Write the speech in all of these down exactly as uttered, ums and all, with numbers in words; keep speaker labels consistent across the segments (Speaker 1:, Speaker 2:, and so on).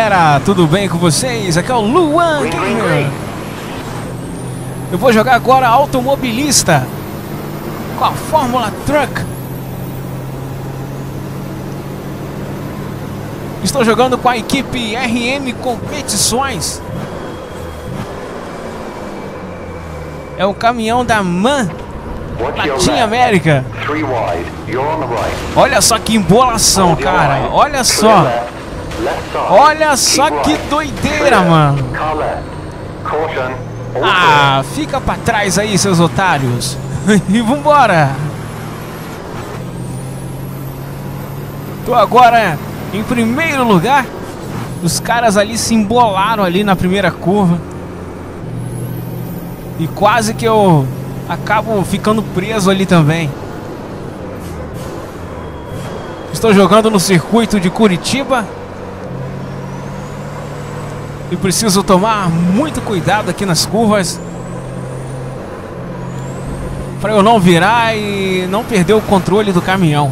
Speaker 1: galera, tudo bem com vocês? Aqui é o Luan Gamer. Eu vou jogar agora automobilista com a Fórmula Truck. Estou jogando com a equipe R M Competições. É o caminhão da MAN Latin América. Olha só que embolação, cara. Olha só. Olha só que doideira, mano. Ah, fica pra trás aí, seus otários. E vambora. Tô agora em primeiro lugar. Os caras ali se embolaram ali na primeira curva. E quase que eu acabo ficando preso ali também. Estou jogando no circuito de Curitiba. E preciso tomar muito cuidado aqui nas curvas para eu não virar e não perder o controle do caminhão.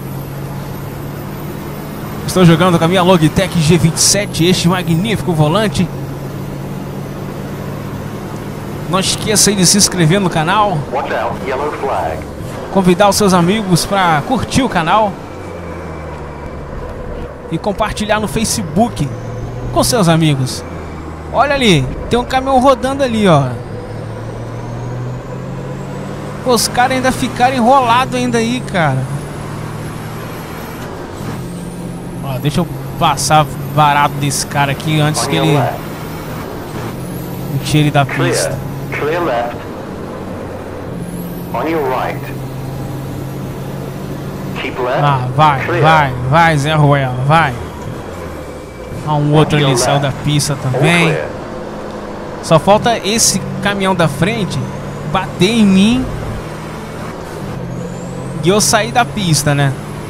Speaker 1: Estou jogando com a minha Logitech G vinte e sete, este magnífico volante. Não esqueça aí de se inscrever no canal, convidar os seus amigos para curtir o canal e compartilhar no Facebook com seus amigos. Olha ali, tem um caminhão rodando ali, ó. Pô, os caras ainda ficaram enrolados ainda aí, cara. Ó, deixa eu passar barato desse cara aqui antes que ele me tire da pista.
Speaker 2: Clear left. On your right. Keep left.
Speaker 1: Ah, vai,
Speaker 2: Clear.
Speaker 1: vai, vai, Zé Ruela, vai. Ah, um outro ali saiu da pista também. Só falta esse caminhão da frente bater em mim e eu sair da pista, né?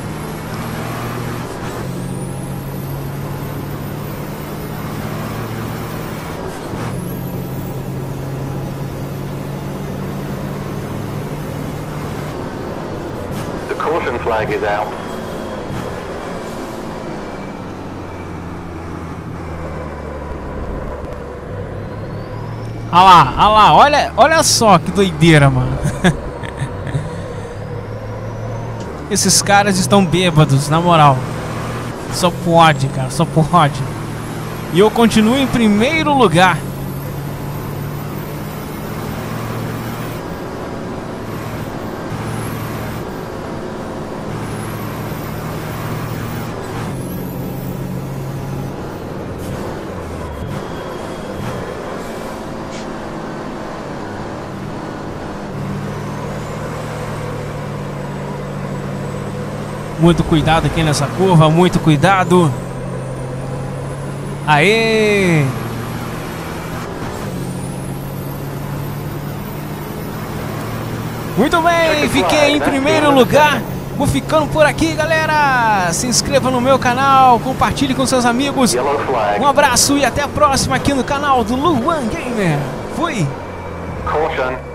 Speaker 2: The caution flag is out.
Speaker 1: Olha lá, olha lá, olha, olha só que doideira, mano. Esses caras estão bêbados, na moral. Só pode, cara, só pode. E eu continuo em primeiro lugar. Muito cuidado aqui nessa curva, muito cuidado. Aê! Muito bem, fiquei em primeiro lugar. Vou ficando por aqui, galera. Se inscreva no meu canal, compartilhe com seus amigos. Um abraço e até a próxima aqui no canal do Luan Gamer. Fui!
Speaker 2: Caution.